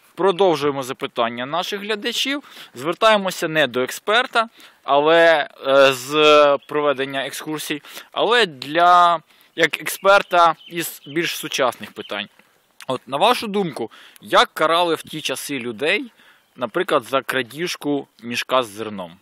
продовжуємо запитання наших глядачів. Звертаємося не до експерта, але з проведення екскурсій, але як експерта із більш сучасних питань. От, на вашу думку, як карали в ті часи людей, наприклад, за крадіжку мішка з зерном?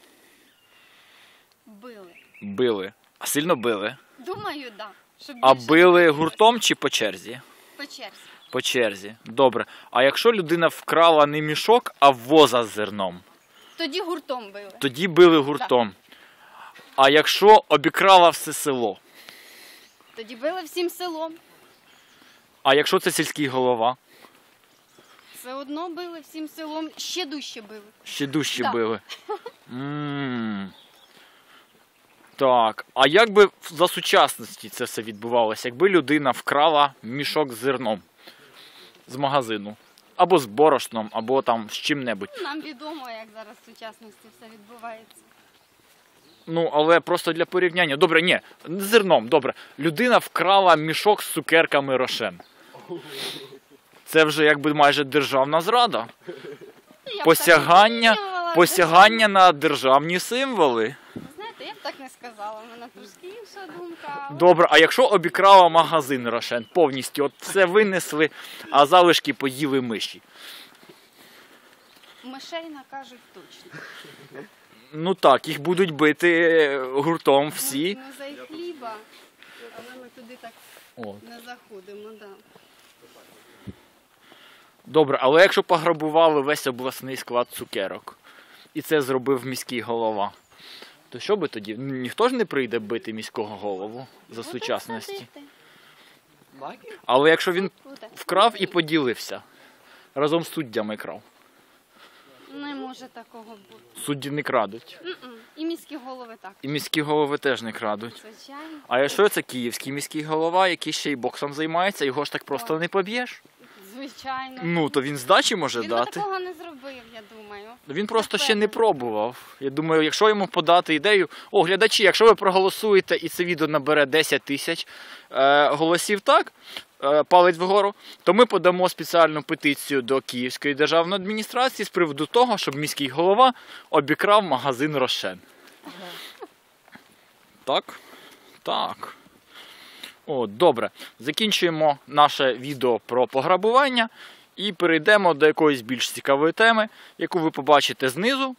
Били. Били. А сильно били? Думаю, так. Да. А били гуртом чи по черзі? По черзі. По черзі. Добре. А якщо людина вкрала не мішок, а воза з зерном? Тоді гуртом били. Тоді били гуртом. А якщо обікрала все село? Тоді били всім селом. А якщо це сільський голова? Все одно били всім селом. Ще дужче били. Ще дужче Да. били. Так, а як би за сучасності це все відбувалося? Якби людина вкрала мішок з зерном з магазину? Або з борошном, або там з чим-небудь. Нам відомо, як зараз в сучасності все відбувається. Ну, але просто для порівняння. Добре, ні, не з зерном, добре. Людина вкрала мішок з цукерками Рошен. Це вже якби майже державна зрада. Посягання на державні символи. Знаєте, я б так не сказала, у мене трошки інша думка. Добре, а якщо обікрала магазин Рошен повністю, от все винесли, а залишки поїли миші? Мишей накажуть точно. Ну так, їх будуть бити гуртом всі. Ну, за їх хліба, але ми туди так не заходимо, так. Да. Добре, але якщо пограбували весь обласний склад цукерок, і це зробив міський голова, то що би тоді? Ніхто ж не прийде бити міського голову за сучасності. Але якщо він вкрав і поділився, разом з суддями крав. Не може такого бути. Судді не крадуть. І міські голови так. І міські голови теж не крадуть. Звичайно. А якщо це київський міський голова, який ще й боксом займається, його ж так просто не поб'єш? Звичайно. Ну, то він здачі може Він дати. Він такого не зробив, я думаю. Він просто ще не пробував. Я думаю, якщо йому подати ідею, глядачі, якщо ви проголосуєте і це відео набере 10 тисяч голосів так, палець вгору, то ми подамо спеціальну петицію до Київської державної адміністрації з приводу того, щоб міський голова обікрав магазин Рошен. Так? Так. Добре. Закінчуємо наше відео про пограбування і перейдемо до якоїсь більш цікавої теми, яку ви побачите знизу.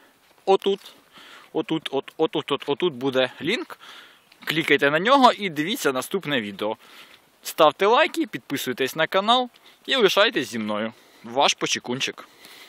Отут буде лінк. Клікайте на нього і дивіться наступне відео. Ставте лайки, підписуйтесь на канал і лишайтесь зі мною. Ваш Почекунчик.